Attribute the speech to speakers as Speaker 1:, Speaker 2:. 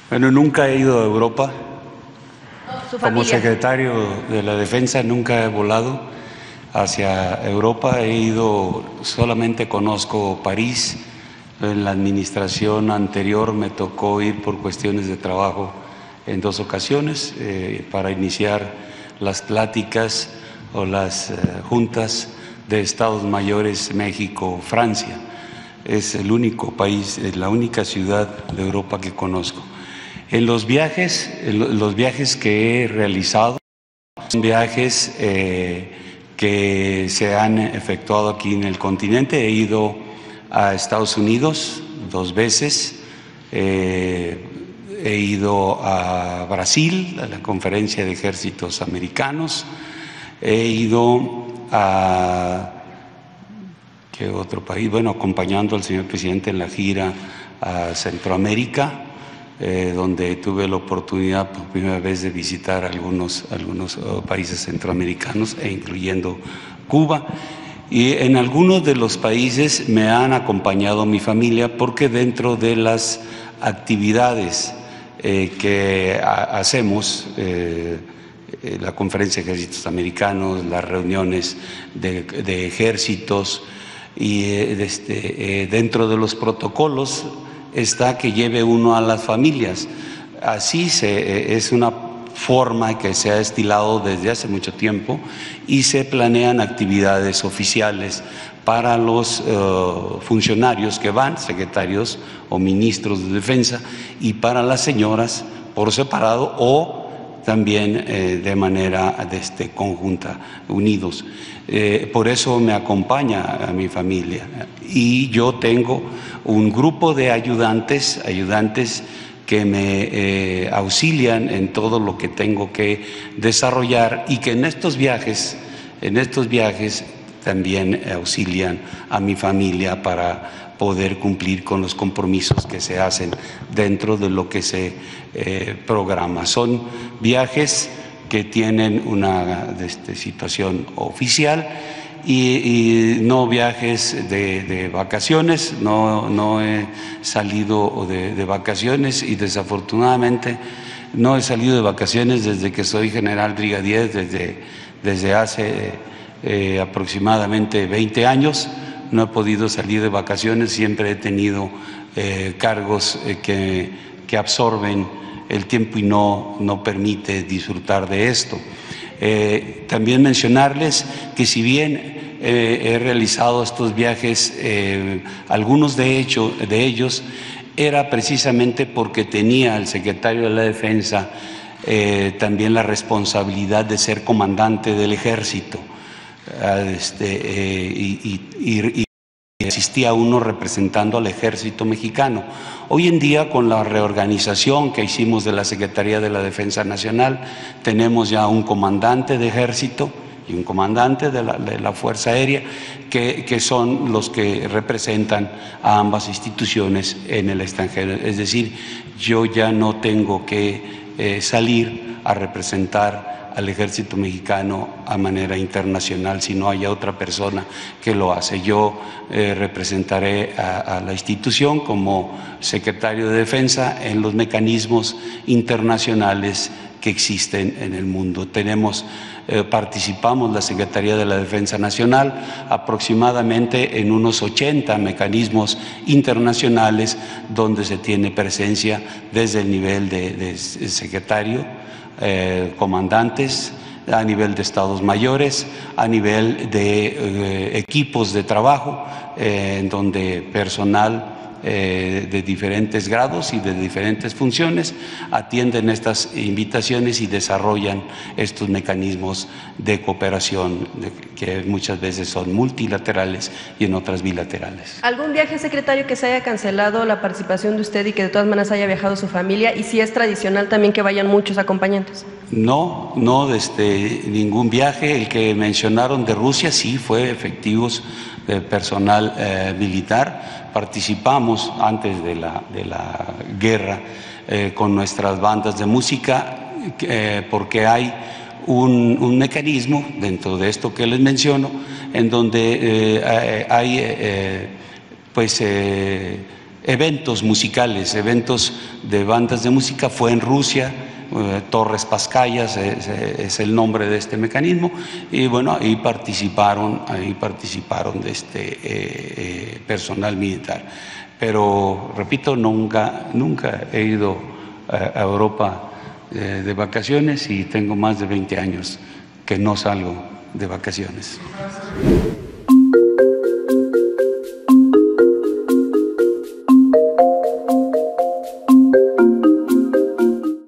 Speaker 1: Bueno, nunca he ido a Europa.
Speaker 2: Su
Speaker 1: Como
Speaker 2: familia.
Speaker 1: secretario de la Defensa nunca he volado hacia Europa. Solamente conozco París. En la administración anterior me tocó ir por cuestiones de trabajo en 2 ocasiones para iniciar las pláticas o las juntas de Estados Mayores México-Francia. Es el único país, es la única ciudad de Europa que conozco. En los viajes que he realizado, son viajes que se han efectuado aquí en el continente. He ido a Estados Unidos 2 veces, he ido a Brasil, a la Conferencia de Ejércitos Americanos, he ido a ¿qué otro país? Bueno, acompañando al señor presidente en la gira a Centroamérica, donde tuve la oportunidad por primera vez de visitar algunos países centroamericanos, incluyendo Cuba. Y en algunos de los países me han acompañado mi familia, porque dentro de las actividades que hacemos, la Conferencia de Ejércitos Americanos, las reuniones de ejércitos, y dentro de los protocolos está que lleve uno a las familias. Así es una forma que se ha estilado desde hace mucho tiempo, y se planean actividades oficiales para los funcionarios que van, secretarios o ministros de defensa, y para las señoras por separado o también de manera conjunta, unidos. Por eso me acompaña a mi familia, y yo tengo un grupo de ayudantes que me auxilian en todo lo que tengo que desarrollar, y que en estos viajes también auxilian a mi familia para poder cumplir con los compromisos que se hacen dentro de lo que se programa. Son viajes que tienen una situación oficial, y no viajes de vacaciones. No he salido de vacaciones, y desafortunadamente no he salido de vacaciones desde que soy general brigadier, desde hace aproximadamente 20 años. No he podido salir de vacaciones, siempre he tenido cargos que absorben el tiempo y no permite disfrutar de esto. También mencionarles que, si bien he realizado estos viajes, algunos de ellos era precisamente porque tenía el secretario de la Defensa también la responsabilidad de ser comandante del ejército, y existía uno representando al ejército mexicano. Hoy en día, con la reorganización que hicimos de la Secretaría de la Defensa Nacional, tenemos ya un comandante de ejército y un comandante de la Fuerza Aérea, que son los que representan a ambas instituciones en el extranjero. Es decir, yo ya no tengo que salir a representar al ejército mexicano a manera internacional, si no haya otra persona que lo hace. Yo representaré a la institución como secretario de Defensa en los mecanismos internacionales que existen en el mundo. Participamos, la Secretaría de la Defensa Nacional, aproximadamente en unos 80 mecanismos internacionales, donde se tiene presencia desde el nivel de secretario, comandantes, a nivel de estados mayores, a nivel de equipos de trabajo, en donde personal de diferentes grados y de diferentes funciones atienden estas invitaciones y desarrollan estos mecanismos de cooperación, que muchas veces son multilaterales y en otras bilaterales.
Speaker 2: ¿Algún viaje, secretario, que se haya cancelado la participación de usted y que de todas maneras haya viajado su familia? Y si es tradicional también que vayan muchos acompañantes.
Speaker 1: No, ningún viaje. El que mencionaron de Rusia sí fue efectivos de personal militar. Participamos antes de la guerra con nuestras bandas de música, porque hay un mecanismo dentro de esto que les menciono, en donde hay eventos musicales, eventos de bandas de música. Fue en Rusia, Torres Paskayas es el nombre de este mecanismo, y bueno, ahí participaron de este personal militar. Pero repito, nunca he ido a Europa de vacaciones, y tengo más de 20 años que no salgo de vacaciones.